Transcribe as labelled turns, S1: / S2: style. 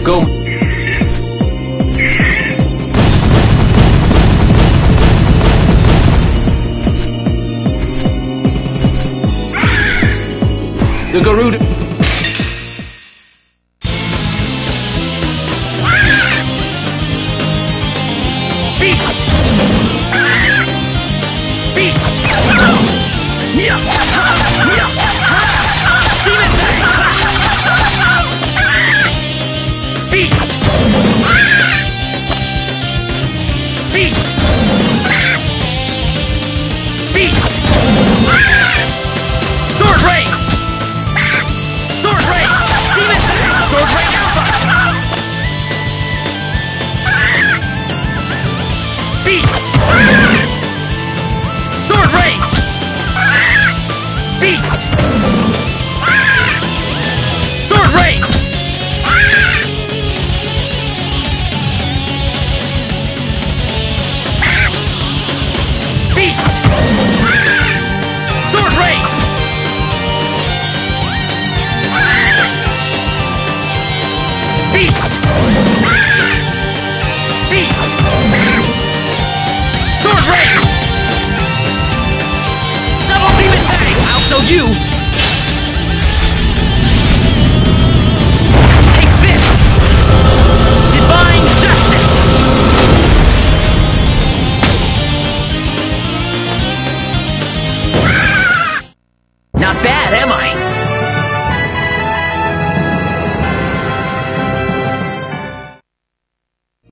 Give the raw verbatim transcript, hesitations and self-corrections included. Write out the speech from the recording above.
S1: Go. The Garuda.
S2: Beast! Beast! Yeah! Yeah! Demon Beast! Beast! Beast! Sword Rain! Sword Rain! Demon Sword Rain Alpha! Beast! Sword Rain! Beast! Sword Rain! Beast! Sword Rain! Beast! Beast! Sword Rain! Double Demon Bang! I'll show you